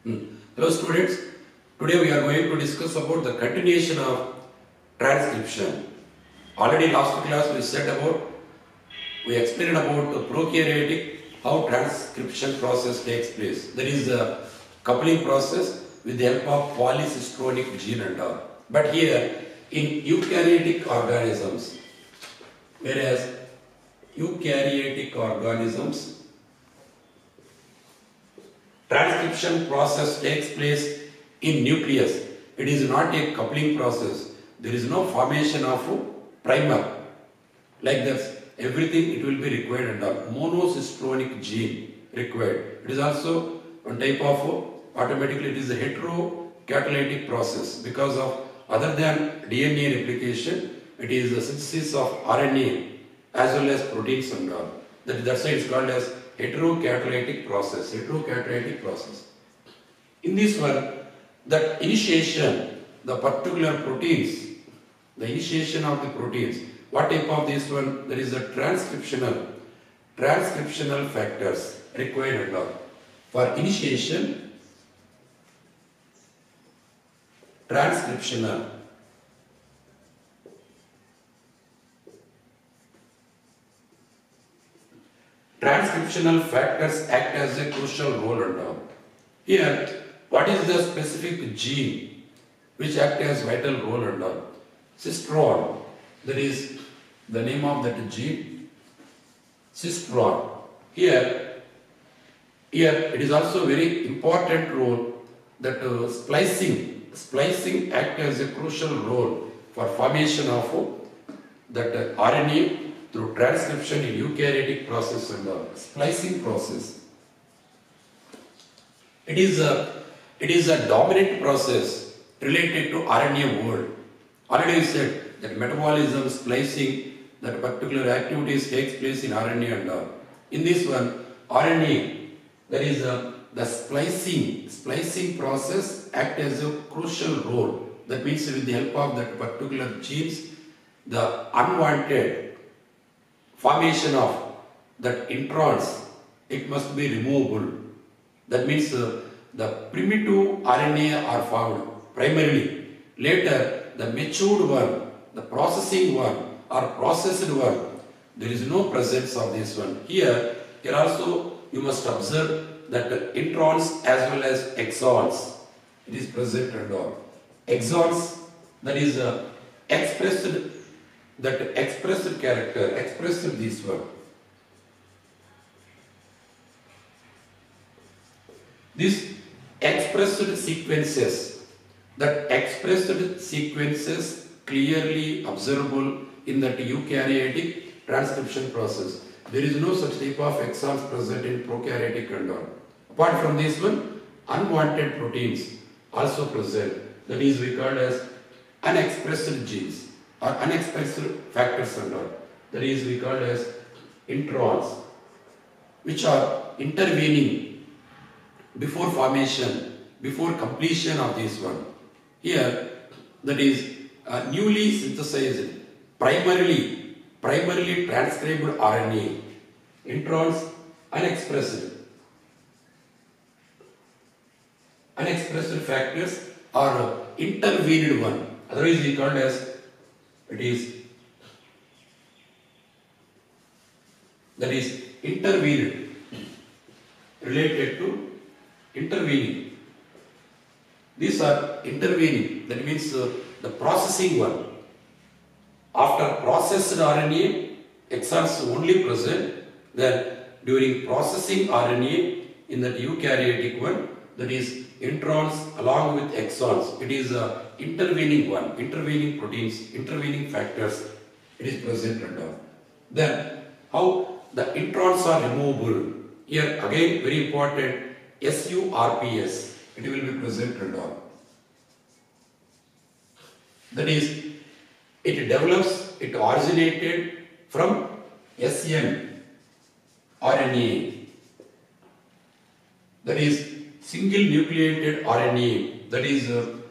Hello students, today we are going to discuss about the continuation of transcription. Already last class we explained about the prokaryotic, how transcription process takes place. There is a coupling process with the help of polycistronic gene and all. But here in eukaryotic organisms, whereas eukaryotic organisms, transcription process takes place in nucleus. It is not a coupling process. There is no formation of primer. Like this, everything it will be required and all. Monocistronic gene required. It is also one type of automatically it is a heterocatalytic process because of other than DNA replication, it is the synthesis of RNA as well as proteins and all. That's why it's called as heterocatalytic process. Heterocatalytic process. In this one, that initiation, the particular proteins, the initiation of the proteins. What type of this one? There is a transcriptional factors required and all. For initiation, transcriptional factors act as a crucial role and all. Here, what is the specific gene which act as vital role and all? Cistron. That is the name of that gene. Cistron. Here it is also very important role that splicing act as a crucial role for formation of that RNA through transcription in eukaryotic process and splicing process. It is a dominant process related to RNA world. Already we said that metabolism, splicing, that particular activities takes place in RNA and all. In this one, RNA, there is the splicing process act as a crucial role. That means with the help of that particular genes, the unwanted formation of that introns, it must be removable. That means the primitive RNA are found primarily. Later, the matured one, the processing one or processed one, there is no presence of this one. Here also you must observe that introns as well as exons, it is present and all. Exons, that is expressed character, expressed this one. These expressed sequences clearly observable in that eukaryotic transcription process. There is no such type of exons present in prokaryotic and all. Apart from this one, unwanted proteins also present. That is we call as unexpressed genes or unexpressed factors and all. That is we call as introns, which are intervening before formation, before completion of this one. Here, that is newly synthesized, primarily transcribed RNA, introns, unexpressed factors are intervened one. Otherwise, we call as it is that is intervened, related to intervening. These are intervening, that means the processing one. After processed RNA, exons only present. Then during processing RNA in that eukaryotic one, that is introns along with exons, it is intervening one, intervening proteins, intervening factors, it is present and all. Then how the introns are removable? Here again very important, SURPS, it will be present and all. That is, it originated from SN RNA. That is single nucleated RNA. That is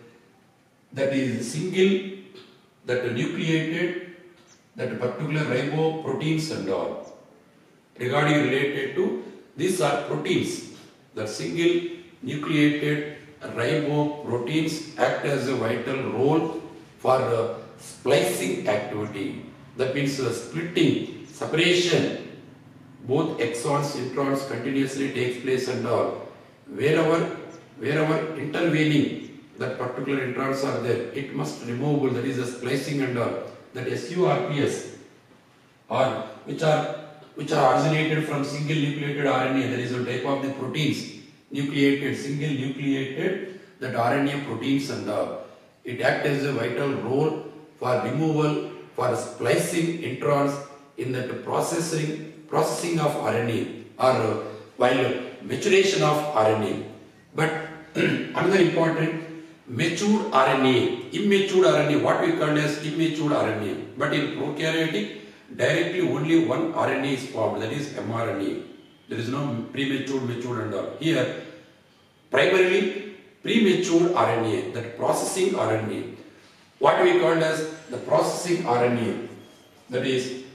single that nucleated that particular riboproteins and all. Regarding related to these are proteins, the single nucleated riboproteins act as a vital role for splicing activity. That means splitting, separation, both exons, introns continuously takes place and all. Wherever intervening that particular introns are there, it must removable, that is a splicing and all. That SURPs or which are originated from single nucleated RNA, that is a type of the proteins, nucleated, single nucleated, that RNA proteins and it acts as a vital role for removal, for splicing introns in that processing of RNA or while maturation of RNA. But another important, matured RNA, immature RNA, what we call as immature RNA. But in prokaryotic, directly only one RNA is formed, that is mRNA. There is no premature, mature and all. Here, primarily premature RNA, that processing RNA. What we call as the processing RNA, that is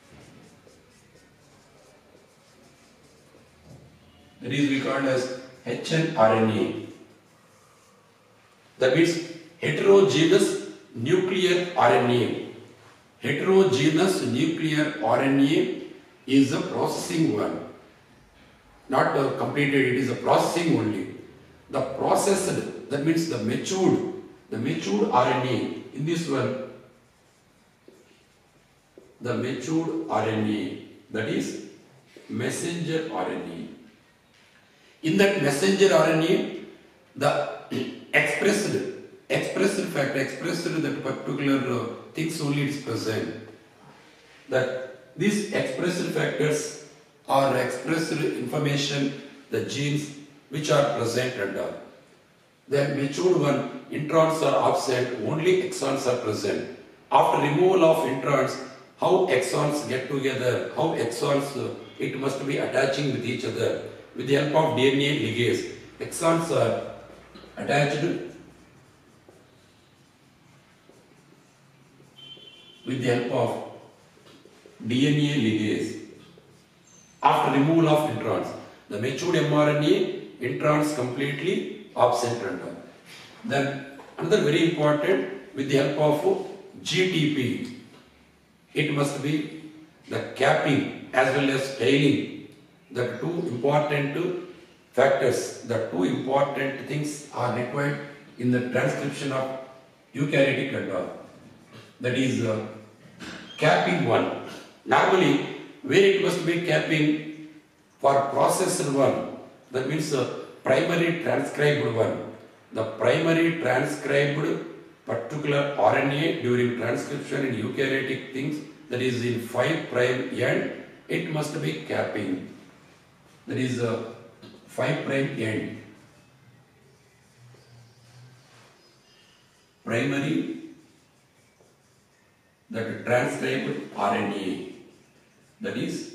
we call as hnRNA. That means heterogeneous nuclear RNA. Heterogeneous nuclear RNA is a processing one. Not completed, it is a processing only. The processed, that means the matured RNA. In this one, the matured RNA, that is messenger RNA. In that messenger RNA, the expressed that particular things only is present. That these expressed factors are expressed information, the genes which are present and all. Then matured one, introns are absent, only exons are present. After removal of introns, how exons get together, how exons it must be attaching with each other. With the help of DNA ligase, exons are attached with the help of DNA ligase. After removal of introns, the matured mRNA, introns completely absent and all. Then another very important, with the help of GTP, it must be the capping as well as tailing. The two important factors, the two important things are required in the transcription of eukaryotic and all. That is capping one. Normally, where it must be capping for processed one, that means primary transcribed one. The primary transcribed particular RNA during transcription in eukaryotic things, that is in 5' end, it must be capping. That is 5' end. Primary, that transcribed RNA, that is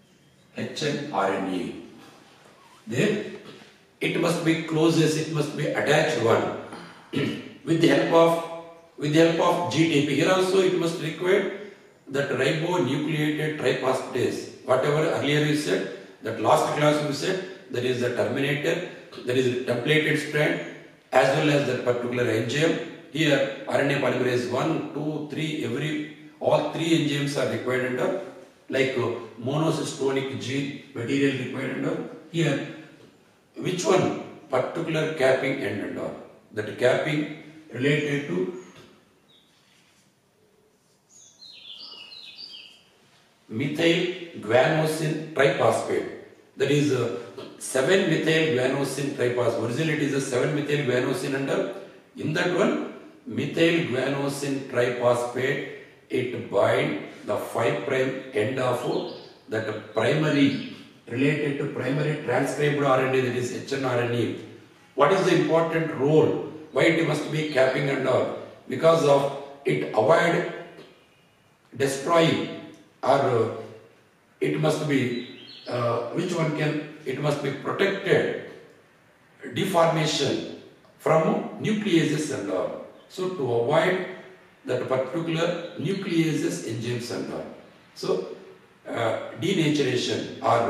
hnRNA. Then it must be closest, it must be attached one with the help of GTP. Here also it must require that ribonucleated triphosphatase. Whatever earlier we said, that last class we said, there is a terminator, there is a templated strand as well as that particular enzyme. Here RNA polymerase 1, 2, 3, all three enzymes are required under, like monocytonic gene material required under. Here which one? Particular capping end and all. That capping related to methyl guanosine triphosphate. That is 7-methyl guanosine triphosphate. Originally it is a 7-methyl guanosine under. In that one, methyl guanosine triphosphate, it bind the 5' end of that primary, related to primary transcribed RNA, that is hnRNA. What is the important role? Why it must be capping and all? Because of it avoid destroying, or it must be it must be protected deformation from nucleases and all. So to avoid that particular nucleases enzymes and all. So denaturation or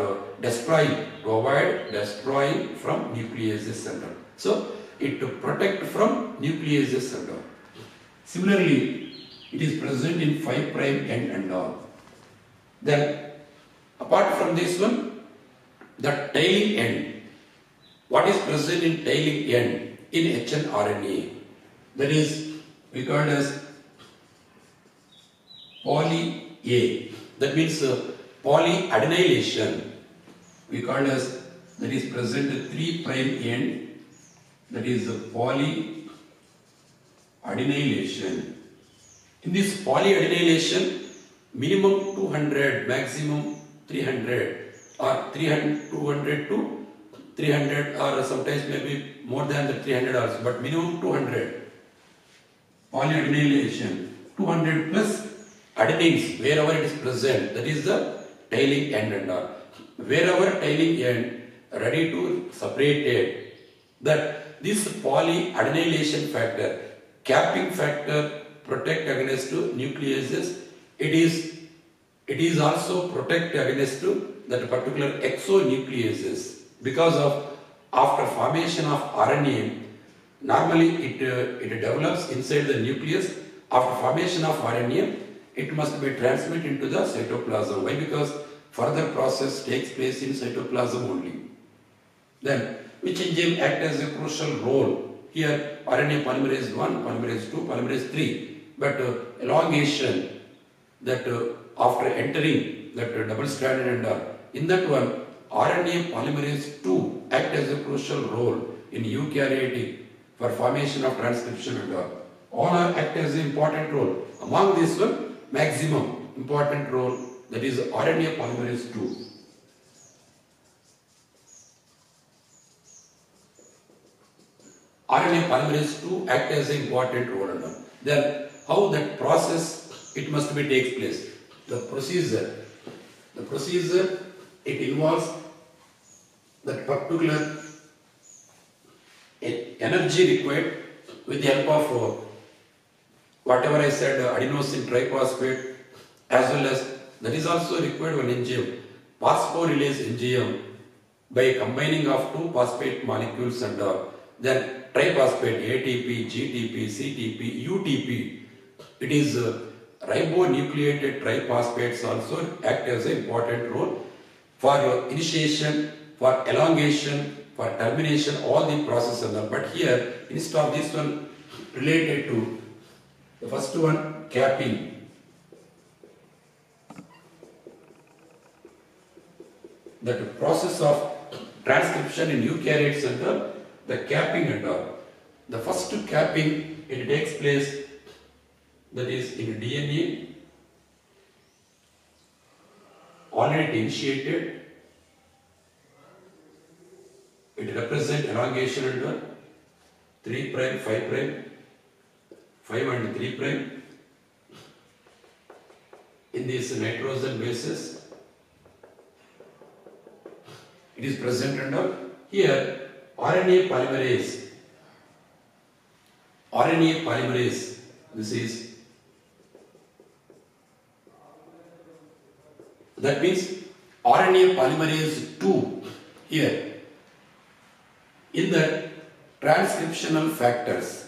destroying from nucleases and all. So it to protect from nucleases and all. Similarly, it is present in 5' end and all. Then apart from this one, the tailing end. What is present in tailing end in hnRNA? That is we call as poly A. That means polyadenylation. We call as that is present at 3' end. That is polyadenylation. In this polyadenylation, minimum 200, maximum 300, or 200 to 300, or sometimes maybe more than the 300 also, but minimum 200. Polyadenylation, 200 plus adenines wherever it is present, that is the tailing end and all. Wherever tailing end ready to separate it, that this polyadenylation factor, capping factor, protect against nucleases. It is also protect against that particular exonucleases, because of after formation of RNA, normally it develops inside the nucleus. After formation of RNA, it must be transmitted into the cytoplasm. Why? Because further process takes place in cytoplasm only. Then, which enzyme act as a crucial role? Here, RNA polymerase 1, polymerase 2, polymerase 3. But elongation, that after entering that double-stranded and in that one, RNA polymerase 2 act as a crucial role in eukaryotic for formation of transcription and all are act as an important role. Among this one, maximum important role, that is RNA polymerase 2. RNA polymerase 2 act as an important role and all. Then how that process it must be takes place. The procedure it involves that particular energy required with the help of whatever I said, adenosine triphosphate, as well as that is also required one enzyme, phosphorylase enzyme, by combining of two phosphate molecules and then triphosphate, ATP, GTP, CTP, UTP. It is ribonucleated triphosphates also act as an important role for initiation, for elongation, for termination, all the process and all. But here, instead of this one related to the first one, capping. That process of transcription in eukaryotes and all, the capping and all. The first capping, it takes place, that is in DNA, already initiated. It represents elongation and all, 3', 5', 5 and 3'. In this nitrogen bases, it is present and all. Here, RNA polymerase, this is, that means RNA polymerase 2 here. In the transcriptional factors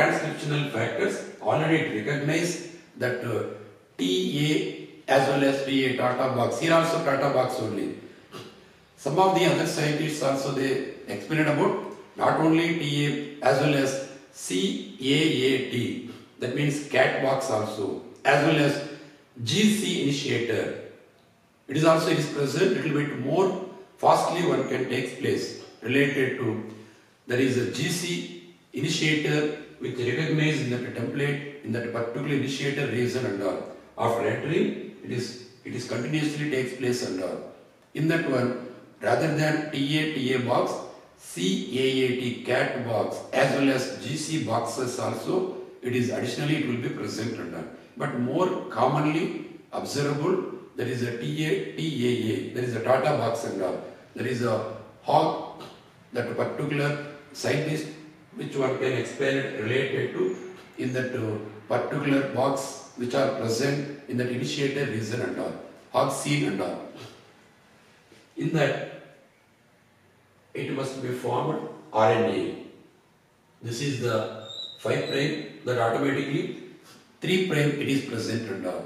already recognize that TA as well as TA Tata box. Here also Tata box only. Some of the other scientists also they explained about not only TA as well as CAAT, that means cat box also, as well as GC initiator. It is present little bit more fastly one can take place related to, there is a GC initiator which recognized in that template in that particular initiator region and all. After entering, it is continuously takes place and all. In that one, rather than TA box, CAAT cat box as well as GC boxes also, it is additionally it will be present and all. But more commonly observable, there is a TAA, there is a Tata box and all. There is a hog, that particular scientist which one can explain it related to in that particular box which are present in that initiator region and all. auxin and all. In that, it must be formed RNA. This is the 5 prime that automatically 3 prime it is present and all.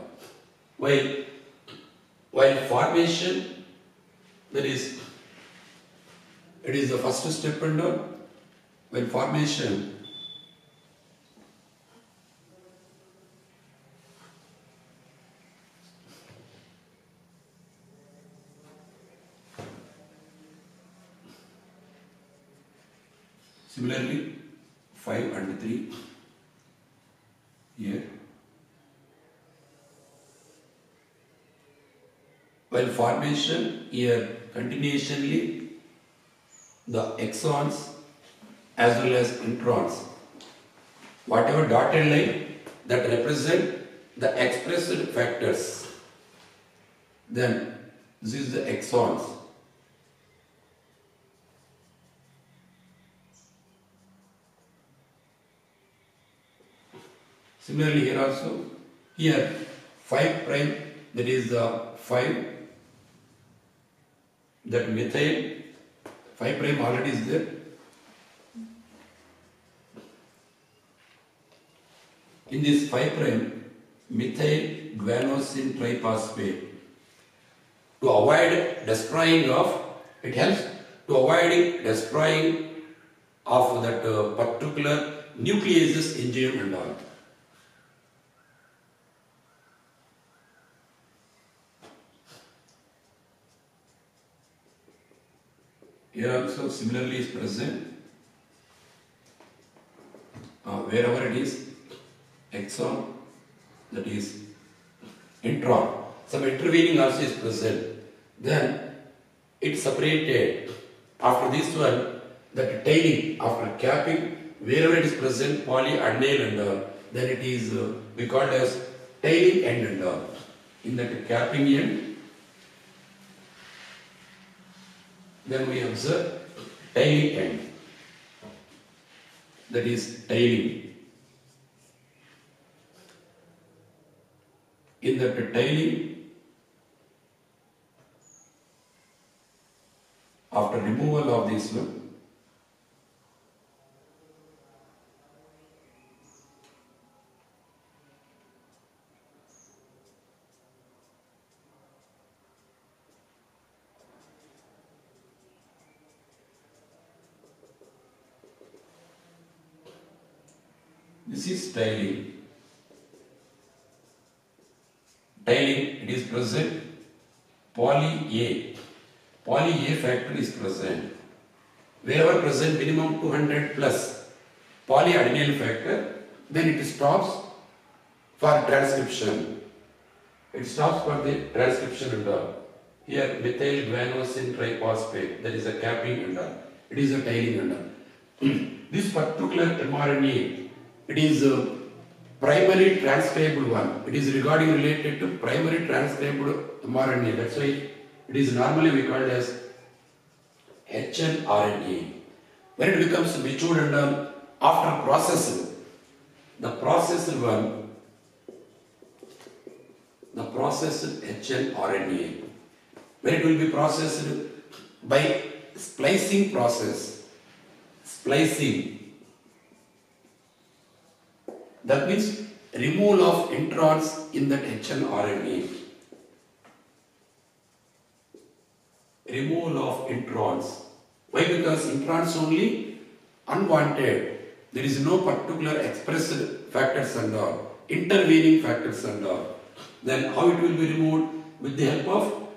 While formation, that is, it is the first step and all. When formation, similarly 5 and 3 here. While formation here, continuously the exons as well as introns, whatever dotted line that represent the expressed factors, then this is the exons. Similarly here also, here 5 prime, that is the 5, that methyl 5 prime already is there. In this 5 prime, methyl guanosine triphosphate, to avoid destroying of, it helps to avoid destroying of that particular nucleases enzyme and all. Here also similarly is present, wherever it is exon, that is intron, some intervening also is present, then it separated. After this one, that tailing, after capping, wherever it is present polyadenyl and all, then it is we call it as tailing end and all. In that capping end, then we observe tailing end, that is tailing. In that tailing, after removal of this one, this is tailing. Tailing, it is present poly A. Poly A factor is present. Wherever present minimum 200 plus polyadenyl factor, then it stops for transcription. It stops for the transcription and all. Here methyl guanosine triphosphate, that is a capping and all. It is a tailing and all. This particular mRNA, it is a primary transcribed one. It is regarding related to primary transcribed mRNA. That's why it is normally we call it as hnRNA. When it becomes matured and after processing, the processed one, the processed hnRNA, when it will be processed by splicing process, splicing. That means removal of introns in that hnRNA. Removal of introns. Why? Because introns only unwanted. There is no particular expressed factors and all, intervening factors and all. Then how it will be removed? With the help of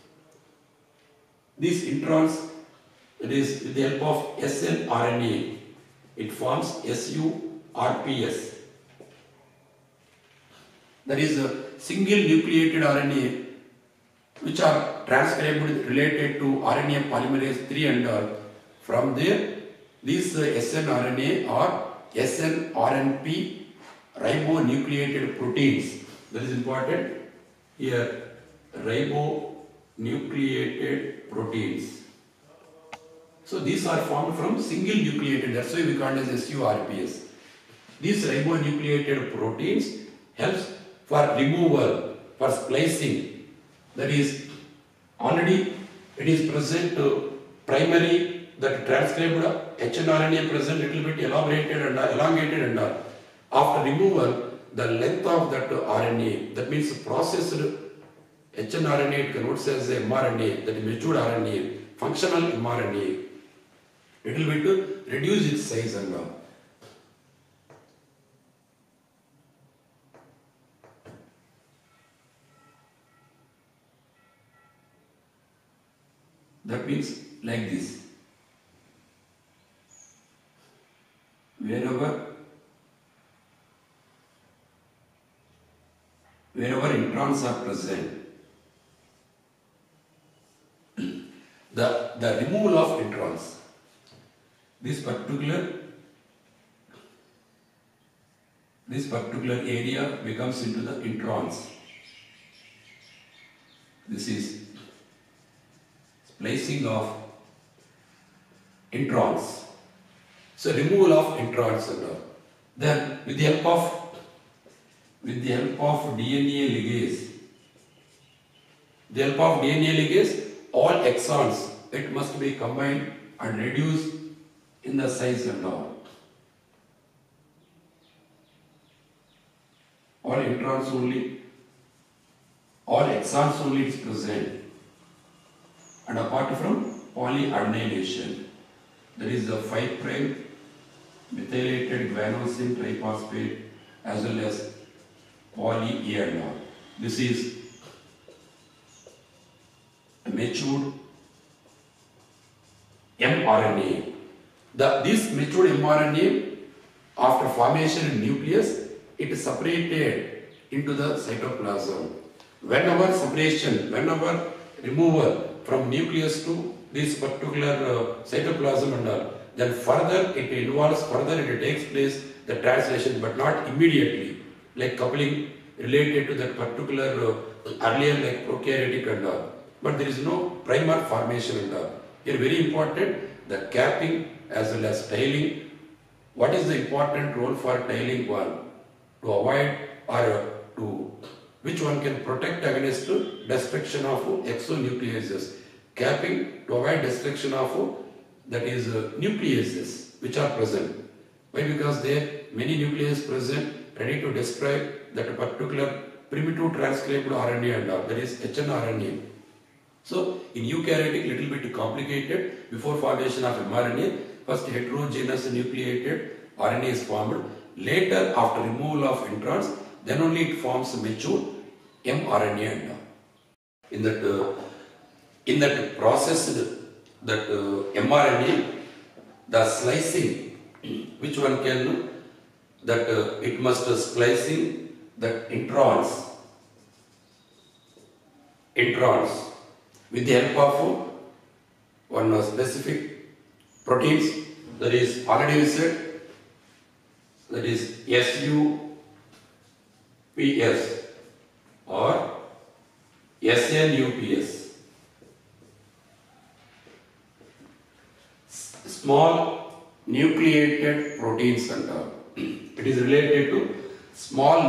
these introns, that is with the help of snRNA. It forms SURPS. That is a single nucleated RNA which are transcribed related to RNA polymerase 3 and all. From there, these snRNA or snRNP ribonucleated proteins. That is important. Here, ribonucleated proteins. So these are formed from single nucleated. That's why we call it as SURPS. These ribonucleated proteins helps for removal, for splicing That is, already it is present primary, that transcribed hnRNA present little bit elaborated and elongated and all. After removal, the length of that RNA, that means processed hnRNA, it converts as a mRNA, that is matured RNA, functional mRNA, little bit reduce its size and all. That means like this. Wherever introns are present, the removal of introns, this particular area becomes into the introns. This is splicing of introns. So removal of introns and all. Then with the help of DNA ligase, all exons, it must be combined and reduced in the size and all. All introns only, all exons only is present. And apart from polyadenylation, that is the 5' methylated guanosine triphosphate as well as poly A and all. This is a matured mRNA. This matured mRNA, after formation in nucleus, it is separated into the cytoplasm. Whenever removal from nucleus to this particular cytoplasm and all, then further it takes place the translation, but not immediately, like coupling related to that particular earlier like prokaryotic and all. But there is no primer formation and all. Here very important, the capping as well as tailing. What is the important role for tailing one? To avoid or to which one can protect against destruction of exonucleases. Capping to avoid destruction of that is nucleases which are present. Why? Because there are many nucleases present ready to destroy that particular primitive transcribed RNA and all, that is hnRNA. So in eukaryotic little bit complicated. Before formation of mRNA, first heterogeneous nucleated RNA is formed. Later, after removal of introns, then only it forms mature mRNA and all. In that process, that mRNA, the slicing, which one can, that it must splicing the introns with the help of one specific proteins, that is already we said, that is SUPS or SNUPS. Small nucleated proteins and all. It is related to smaller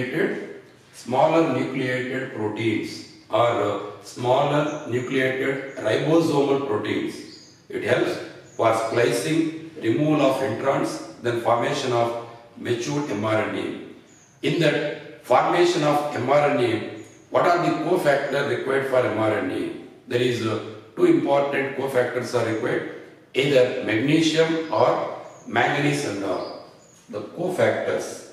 nucleated proteins or smaller nucleated ribosomal proteins. It helps for splicing, removal of introns, then formation of matured mRNA. In that formation of mRNA, what are the cofactors required for mRNA? There is two important cofactors are required, either magnesium or manganese and all. The cofactors,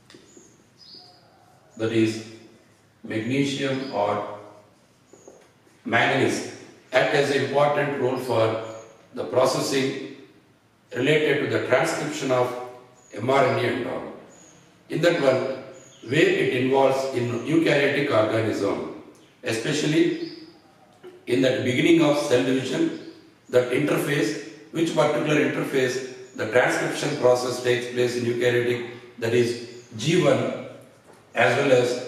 that is magnesium or manganese, act as an important role for the processing related to the transcription of mRNA and all. In that one, where it involves in eukaryotic organism, especially in that beginning of cell division, that interface, which particular interface the transcription process takes place in eukaryotic, that is G1 as well as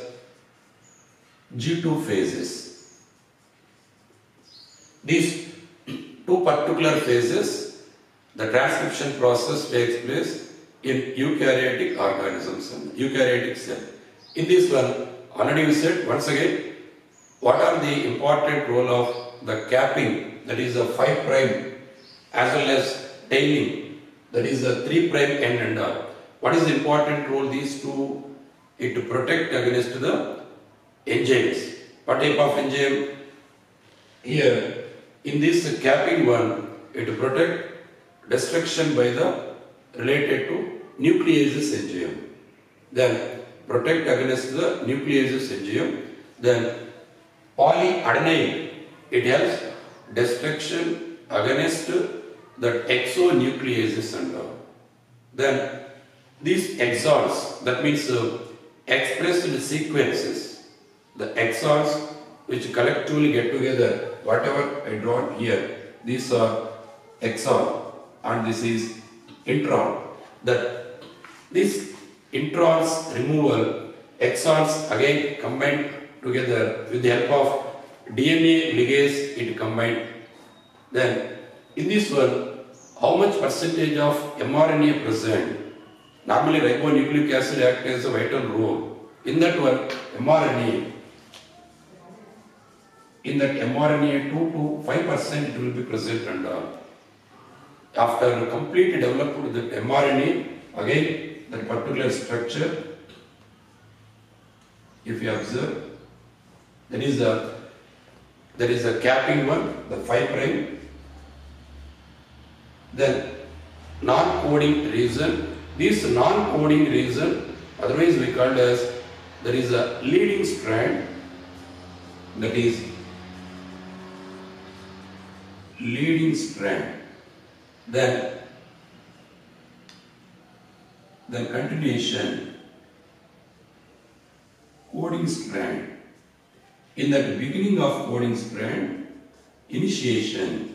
G2 phases. These two particular phases, the transcription process takes place in eukaryotic organisms and eukaryotic cell. In this one, already we said once again, what are the important role of the capping, that is the 5 prime, as well as tailing, that is the 3 prime end and all. What is the important role these two? It to protect against the enzymes. What type of enzyme? Here in this capping one, it to protect destruction by the related to nucleases enzyme. Then protect against the nucleases enzyme. Then polyadenine, it helps destruction against the exonucleases and all. Then these exons, that means expressed sequences, the exons which collectively get together, whatever I drawn here, these are exon and this is intron. That this introns removal, exons again combined together with the help of DNA ligase, it combined. Then in this one, how much percentage of mRNA present? Normally ribonucleic acid acts as a vital role. In that one, mRNA, in that mRNA 2 to 5% it will be present and all. After complete development of the mRNA, again that particular structure, if you observe, there is a capping one, the 5 prime. Then non-coding region. This non-coding region, otherwise we called as, there is a leading strand, that is leading strand. Then continuation, coding strand. In the beginning of coding strand, initiation.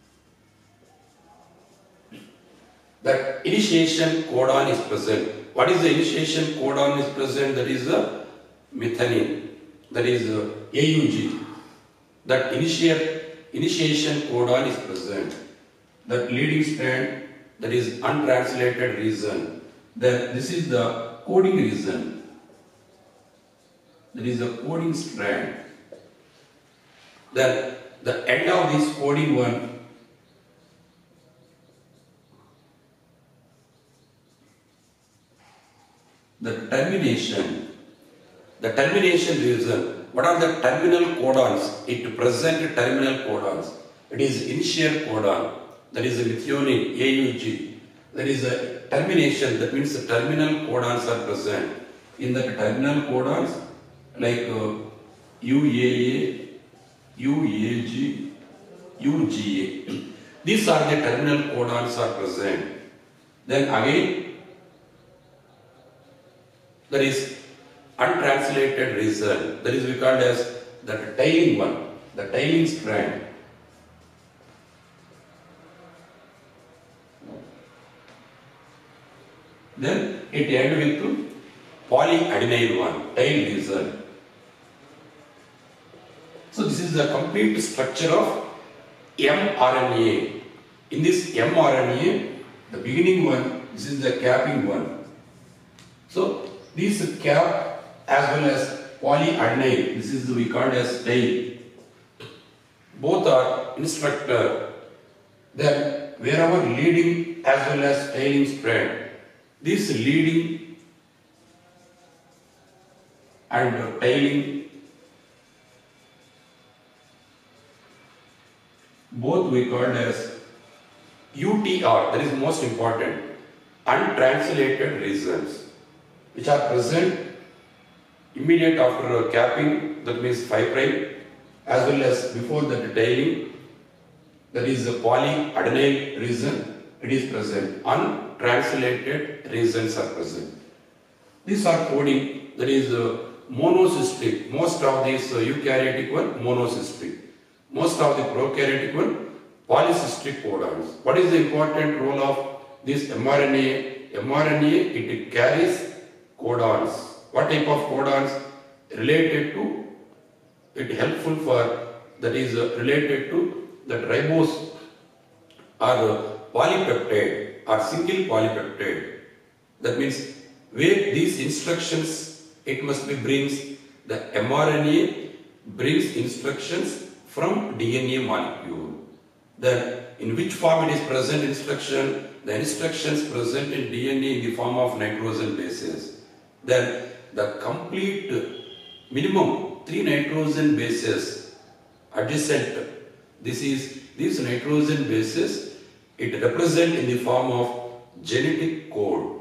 That initiation codon is present. What is the initiation codon is present? That is the methionine. That is AUG. That initiation codon is present. That leading strand, that is untranslated region. Then this is the coding region. That is the coding strand. Then the end of this coding one, the termination region. What are the terminal codons? It present terminal codons. It is initial codon, that is the methionine, AUG. That is a termination, that means the terminal codons are present. In the terminal codons, like UAA, UAG, UGA. These are the terminal codons are present. Then again, there is untranslated region, that is we called as the tailing one, the tailing strand. Then it ends with polyadenine one, tail region. So this is the complete structure of mRNA. In this mRNA, the beginning one, this is the capping one. So this cap as well as polyadenine, this is we called as tail. Both are instructor. Then wherever leading as well as tailing strand, this leading and tailing, both we called as UTR, that is most important, untranslated regions, which are present immediate after capping, that means 5 prime, as well as before the tailing, that is the polyadenine region, it is present. Untranslated regions are present. These are coding, that is monocystic. Most of these eukaryotic one, monocystic. Most of the prokaryotic one, polycystic codons. What is the important role of this mRNA? mRNA, it carries codons. What type of codons? Related to, it helpful for, that is related to that ribose or polypeptide or single polypeptide. That means where these instructions, it must be brings the mRNA brings instructions from DNA molecule. Then in which form it is present instruction? The instructions present in DNA in the form of nitrogen bases. Then the complete minimum 3 nitrogen bases adjacent. These nitrogen bases, it represent in the form of genetic code.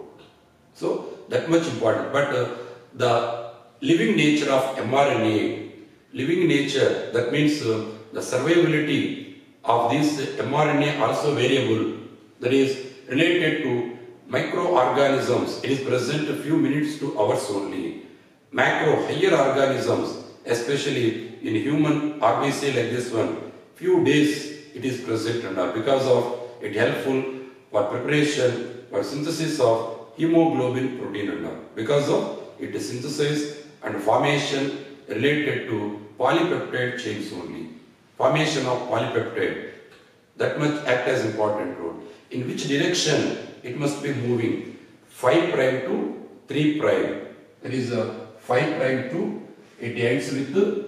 So that much important. But the living nature of mRNA, living nature, that means the survivability of this mRNA also variable, that is related to microorganisms. It is present a few minutes to hours only. Macro, higher organisms, especially in human RBC like this one, few days it is present and because of it helpful for preparation or synthesis of hemoglobin protein and because of it is synthesis and formation related to polypeptide chains only. Formation of polypeptide, that much act as important role. In which direction it must be moving? 5' to 3'. There is a 5' to, it ends with the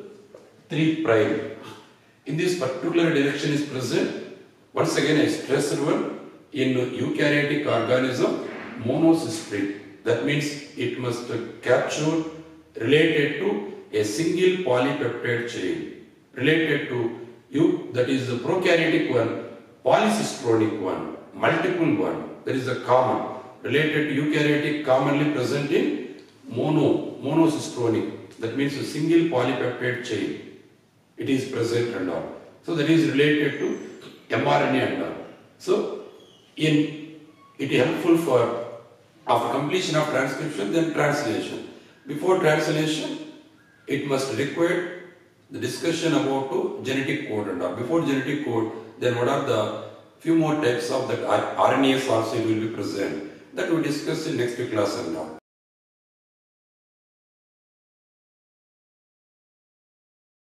3'. In this particular direction is present. Once again I stressed one, in eukaryotic organism, monocystric. That means it must capture related to a single polypeptide chain. Related to you, that is the prokaryotic one, polycistronic one, multiple one. There is a common. Related to eukaryotic, commonly present in monocystronic. That means a single polypeptide chain. It is present and all. So that is related to mRNA and all. So it is helpful for after completion of transcription, then translation. Before translation, it must require the discussion about genetic code and all. Before genetic code, then what are the few more types of that RNAs also will be present. That we discuss in next class and all.